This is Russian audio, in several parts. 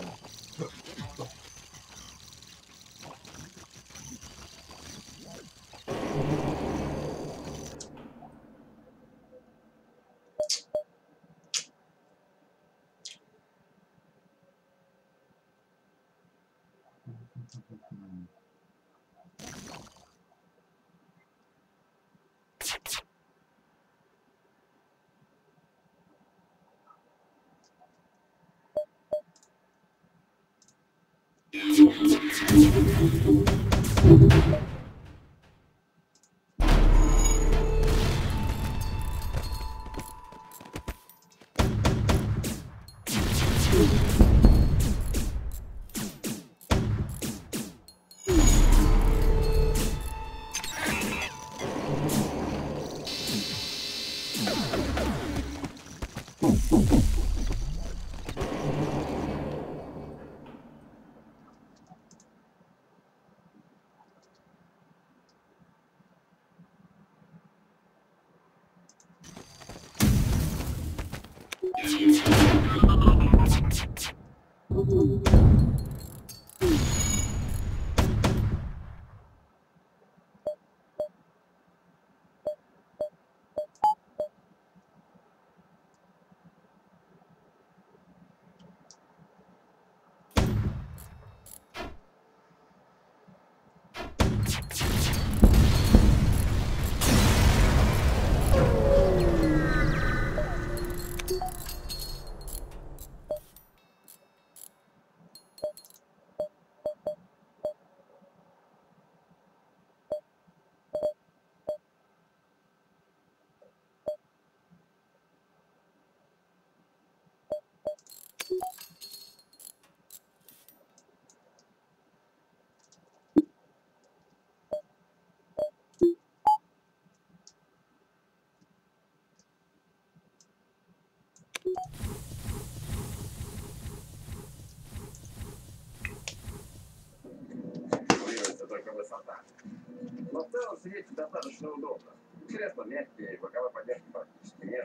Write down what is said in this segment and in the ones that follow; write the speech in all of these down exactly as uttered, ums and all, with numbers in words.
Только высота. Но в целом сидеть достаточно удобно. Кресла мягкие, боковой поддержки практически нет.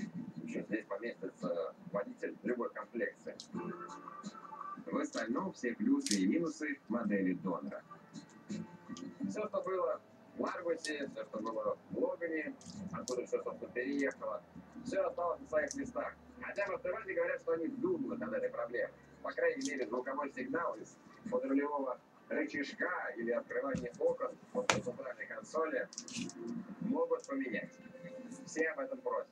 Еще здесь поместится водитель любой комплекции. В остальном все плюсы и минусы модели Донора. Все, что было в Ларгусе, все, что было в Логане, откуда все, собственно, переехало, все осталось на своих местах. Хотя в автомате говорят, что они думают над этой проблемой. По крайней мере, звуковой сигнал из подрулевого рычажка или открывание окон от центральной консоли могут поменять. Все об этом просят.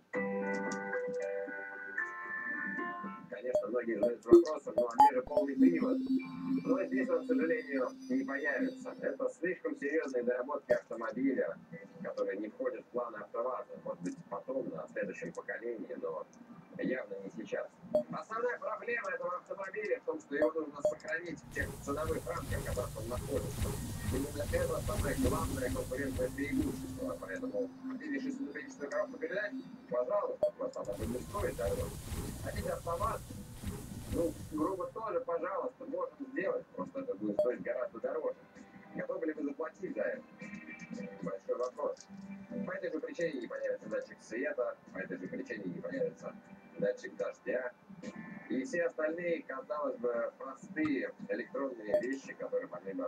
Конечно, многие задаются вопросом, но они же полный привод. Но здесь он, к сожалению, не появится. Это слишком серьезные доработки автомобиля, которые не входят в планы АвтоВАЗа. Может быть, потом, на следующем поколении, но явно не сейчас. Основная проблема этого автомобиля в том, что его нужно сохранить в тех ценовых рамках, в которых он находится. Именно это самое главное конкурентное преимущество. Поэтому хотели шестиступенчатую коробку передач, пожалуйста, просто она будет стоить дороже. Хотите АвтоВАЗ? Ну, грубо тоже, пожалуйста, можем сделать, просто это будет стоить гораздо дороже. Готовы ли вы заплатить за это? Большой вопрос. По этой же причине не появится датчик света, по этой же причине не появится датчик дождя. И все остальные, казалось бы, простые электронные вещи, которые могли бы...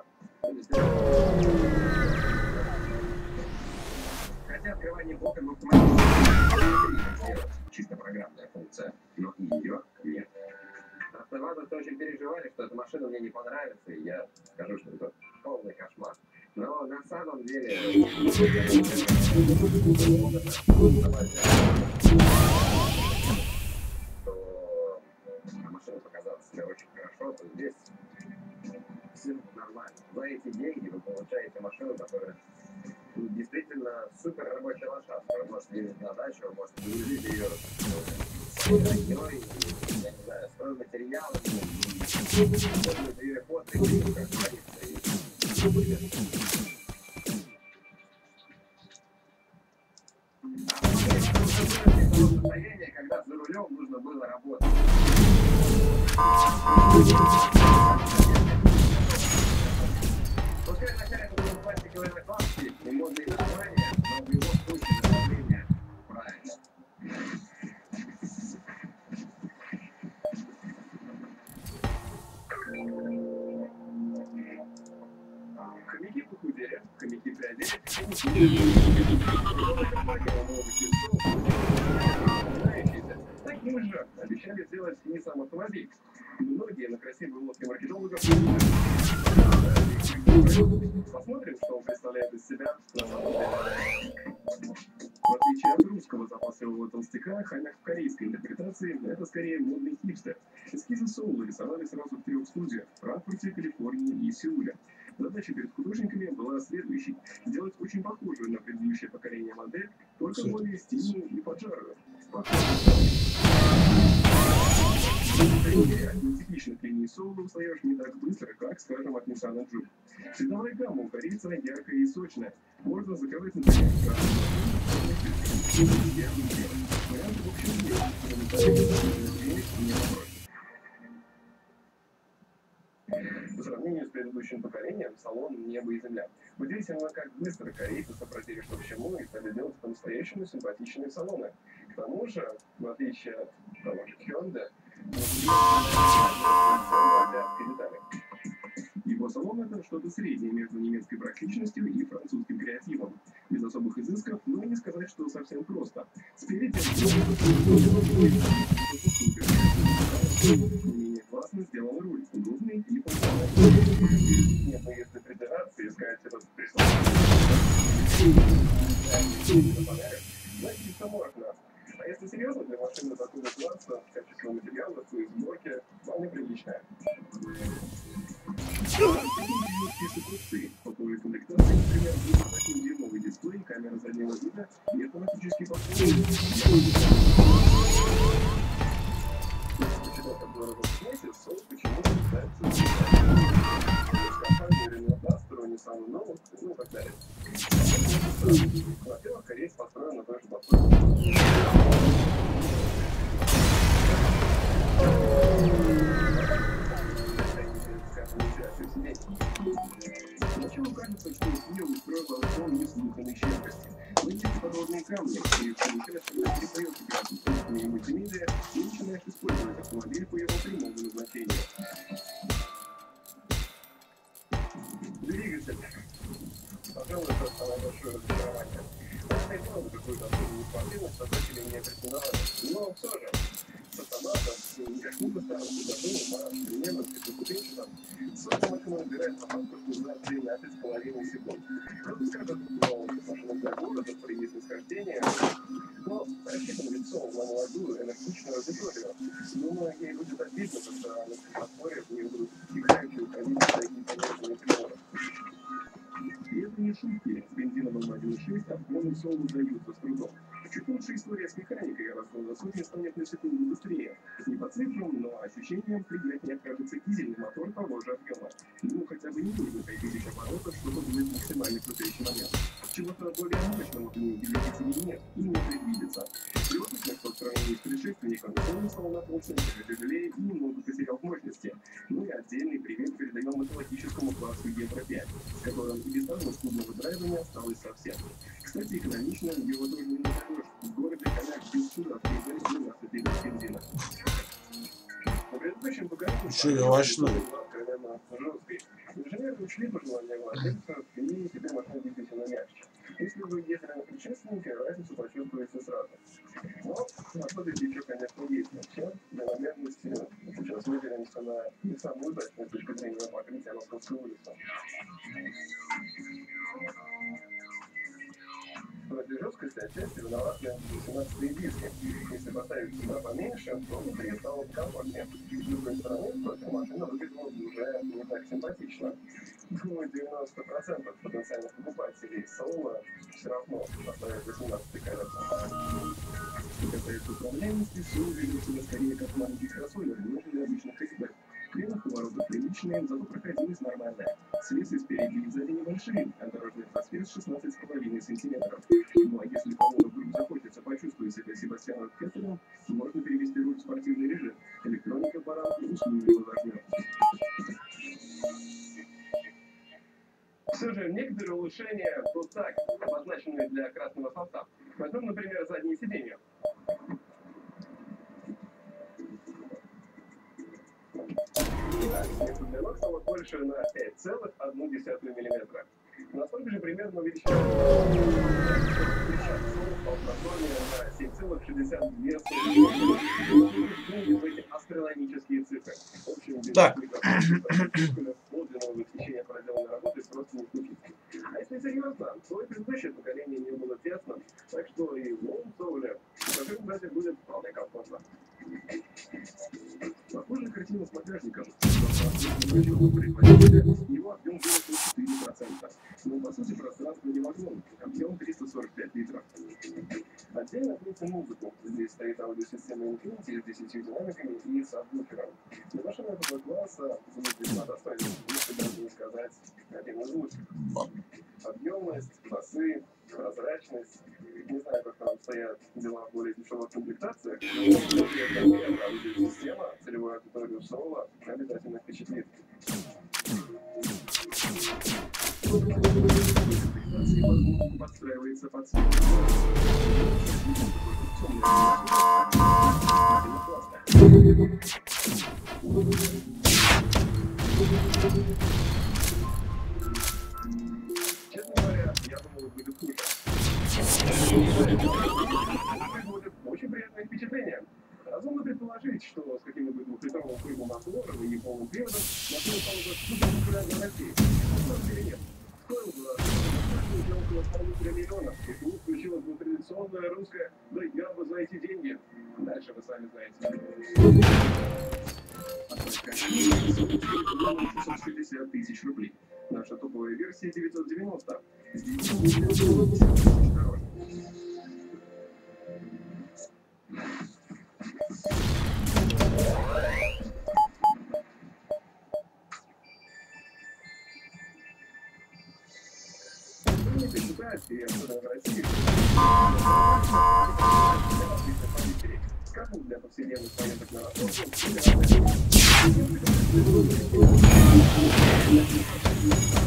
Хотя открывание окон в автомобиле чисто программная функция, но и ее нет. АвтоВАЗовцы очень переживали, что эта машина мне не понравится, и я скажу, что это полный кошмар. Но на самом деле... то машина показала себя очень хорошо, то здесь все нормально. За эти деньги вы получаете машину, которая действительно супер рабочая лошадка. Вы можете ездить на дачу, вы можете грузить ее с героей, я не знаю, стройматериалами, переходный гриб, как говорится, и состояние, когда за рулем нужно было работать. Пускай вначале это были пластиковые накладки и модные названия, но в любом случае направление правильно. кнопками и приоделись. Таким же обещали сделать Nissan автомобиль. Многие на красивой улыбке маркетологов. Посмотрим, что он представляет из себя на самом деле. В отличие от русского запасового толстяка, хомяк в корейской интерпретации — это скорее модный хипстер. Эскизы Соула рисовали сразу в трех студиях — Франкфурте, Калифорнии и Сеуле. Задача перед художниками была следующей — сделать очень похожую на предыдущее поколение модель, только более стильную и поджарую. Типичных линий Соула устаешь не так быстро, как, скажем, от Nissan Juke. Цветовая гамма у корейца яркая и сочная. Можно заказать, например, красный. Вариант в общем не вопрос. По сравнению с предыдущим поколением, салон небо и земля. Удивительно, как быстро корейцы сообразили, что к чему, и стали делать по-настоящему симпатичные салоны. К тому же, в отличие от того же Hyundai, его салон — это что-то среднее между немецкой практичностью и французским креативом. Без особых изысков, но и не сказать, что совсем просто. Спереди не менее классно сделан руль, удобный и функциональный. Нет, но если придираться и искать этот прислад, значит, все можно. А если серьезно, для машины такого класса качество материалов и сборки вполне приличное. По комплектации, например, восьмидюймовый дисплей, камера заднего вида и автоматический подсветник. Почитав обзоры в интернете, Соул почему-то пытается компанию Renault Duster, Nissan Note, ну и так далее. Во-первых, корейец построен на той же платформе. Сначала кажется, что Kia устроила авто неслыханной щедрости. Но есть подводные камни, и получается, когда перестаешь играть в собственные мультимедиа и начинаешь использовать автомобиль по его прямому назначению. Двигатель. Пожалуй, это самое большое разочарование. Я хотел бы какую-то особенную спортивность создатели не претендовали, но все же. С автоматом, не каким-то старым предложением, а современным пятиступенчатым, сотня машина набирает на подпуску за тринадцать с половиной секунд. Кто-то скажет, что машина для города, при снисхождении, но рассчитан лицо на молодую, энергичную аудиторию. Думаю, ей будет обидно, когда на светофоре в нее будут играющие уходить такие понятные приборы. И это не шутки. С бензиновым один и шесть обгоны Соул удаются с трудом. Чуть лучше история с механикой, расход сотни станет на секунду быстрее. Не по цифрам, но ощущением приятнее окажется дизельный мотор того же объема. Ну, хотя бы не нужно пять тысяч оборотов, чтобы будет максимальный крутящий момент. Чего-то более мощного в ней двигателей нет и не предвидится. Любопытно, что в сравнении с предшественником Соул стал на полцентнера тяжелее и немного потерял в мощности. Ну и отдельный привет передаем математическому классу Евро пять, с которым и без того скудного драйва не осталось совсем. Кстати, экономично его тоже не назовешь. В городе хомяк без суда приезжает двенадцать литров бензина. На предыдущем поколении Еще и овощной. жесткой. Инженеры учли пожелания владельцев, и теперь машина действительно мягче. Если вы ездили на предшественнике, разницу почувствуете сразу. Но особенности еще, конечно, есть. Вообще, для наглядности сейчас выделимся на не самую удачную точку зрения покрытия Московской улицы. В этой жесткости отчасти виноваты восемнадцатые диски. Если поставить сюда поменьше, то внутри стало комфортнее. С другой стороны, только машина выглядела уже не так симпатично. Думаю, девяносто процентов потенциальных покупателей Соула все равно поставят восемнадцатый колеса. Что касается управляемости, Соул ведет себя скорее как маленький кроссовер, нежели обычный хэтчбэк. Клеммы поворотов приличные, зато проходимость нормальная. Свесы спереди и сзади небольшие, а дорожный просвет шестнадцать с половиной сантиметров. Ну а если кому-то вдруг захочется почувствовать себя Себастьяном Феттелем, можно перевести руль в спортивный режим. Электроника по рамке услужливо зажмет. Все же некоторые улучшения тут так, обозначенные для красного холста. Возьмем, например, задние сиденья. Итак, вместо длинок стало больше на пять целых одну десятую миллиметра. Настолько же примерно увеличение на семь целых шестьдесят две в эти астрономические цифры. В общем, без Так. подлинного восхищения проделанной работы просто не случится. А если серьезно, то и предыдущее поколение не было тесным, так что и в новом Соуле покажи, кстати, будет вполне комфортно. Похожая картина с багажником. Его объем вырос на четыре процента. Но, по сути, пространство не вагон. Объем триста сорок пять литров. Отдельно отметим музыку. Здесь стоит аудиосистема Infinity с десятью динамиками и сабвуфером. Для машины этого класса будет весьма достойно, если даже не сказать один из лучших. Объемность, басы, прозрачность. Не знаю, как там стоят дела в более дешевых комплектациях, но аудиосистема, целевую аудиторию Соула обязательно впечатлит. Подстраивается под цвет. Честно говоря, я думал, будет хуже. Будет очень приятное впечатление. Разумно предположить, что с каким-нибудь двухлитровым турбом мотором и полным приводом машина стала бы супер популярной в России. На деле нет. Стоило бы около полутора миллионов, и тут включилась бы традиционная русская, да я бы за эти деньги. Дальше вы сами знаете. шестьсот шестьдесят тысяч рублей. Наша топовая версия девятьсот девяносто. Здесь дороже. Не посчитать, и особенно в России. Скажу, для повседневных поездок на работу.